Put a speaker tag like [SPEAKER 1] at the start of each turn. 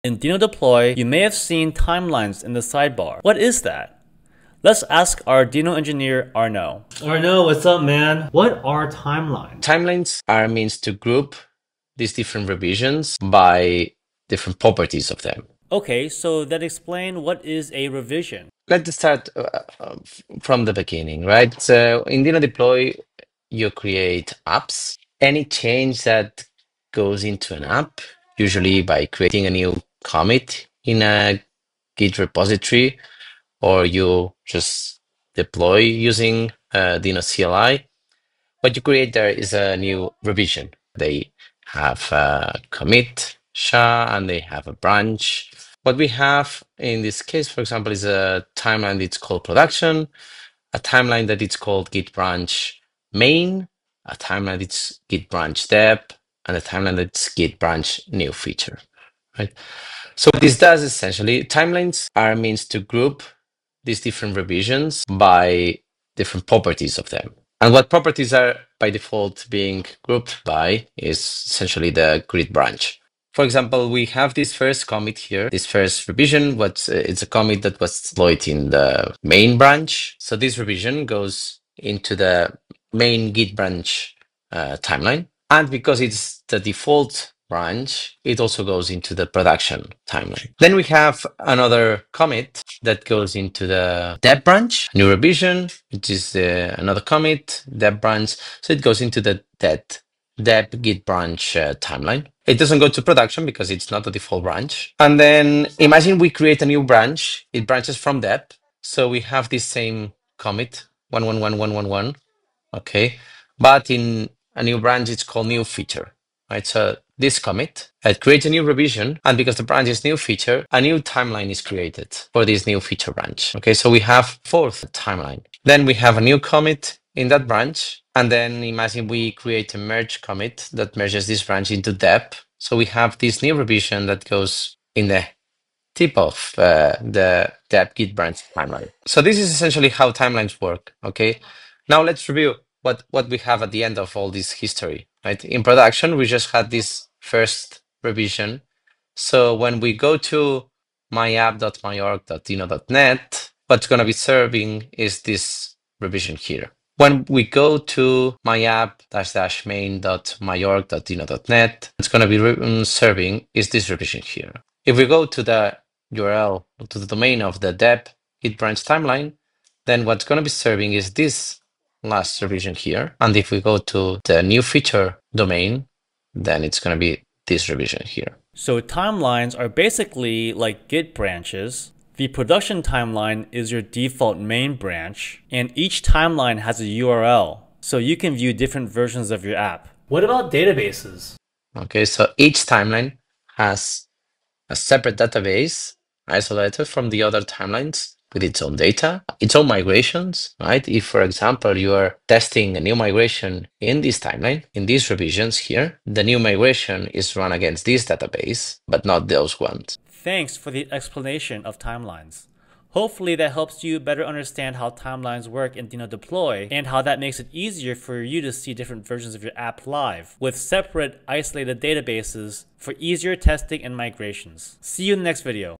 [SPEAKER 1] In Deno Deploy, you may have seen timelines in the sidebar. What is that? Let's ask our Deno engineer, Arnaud. Arnaud, what's up, man? What are timelines?
[SPEAKER 2] Timelines are means to group these different revisions by different properties of them.
[SPEAKER 1] Okay, so then explain what is a revision.
[SPEAKER 2] Let's start from the beginning, right? So in Deno Deploy, you create apps. Any change that goes into an app, usually by creating a new commit in a Git repository, or you just deploy using Deno CLI, what you create there is a new revision. They have a commit, SHA, and they have a branch. What we have in this case, for example, is a timeline that's called production, a timeline that it's called git branch main, a timeline that's git branch dep, and a timeline that's git branch new feature, right? So what this does essentially, timelines are means to group these different revisions by different properties of them. And what properties are by default being grouped by is essentially the grid branch. For example, we have this first commit here, this first revision, it's a commit that was deployed in the main branch. So this revision goes into the main git branch timeline. And because it's the default branch, it also goes into the production timeline. Then we have another commit that goes into the dep branch, new revision, which is another commit, dep branch. So it goes into the dep git branch timeline. It doesn't go to production because it's not the default branch. And then imagine we create a new branch. It branches from dep. So we have this same commit, 1111111. Okay. But in a new branch, it's called new feature, right? So this commit creates a new revision. And because the branch is new feature, a new timeline is created for this new feature branch. Okay. So we have fourth timeline. Then we have a new commit in that branch. And then imagine we create a merge commit that merges this branch into dep. So we have this new revision that goes in the tip of the dep git branch timeline. So this is essentially how timelines work. Okay. Now let's review what we have at the end of all this history, right? In production, we just had this first revision. So when we go to myapp.myorg.deno.net, what's going to be serving is this revision here. When we go to myapp-main.myorg.deno.net, it's going to be serving is this revision here. If we go to the URL, to the domain of the dep git branch timeline, then what's going to be serving is this last revision here. And if we go to the new feature domain, then it's going to be this revision here.
[SPEAKER 1] So timelines are basically like Git branches. The production timeline is your default main branch, and each timeline has a URL, so you can view different versions of your app. What about databases?
[SPEAKER 2] Okay, so each timeline has a separate database isolated from the other timelines with its own data, its own migrations, right? If, for example, you are testing a new migration in this timeline, in these revisions here, the new migration is run against this database, but not those ones.
[SPEAKER 1] Thanks for the explanation of timelines. Hopefully that helps you better understand how timelines work in Deno Deploy and how that makes it easier for you to see different versions of your app live with separate isolated databases for easier testing and migrations. See you in the next video.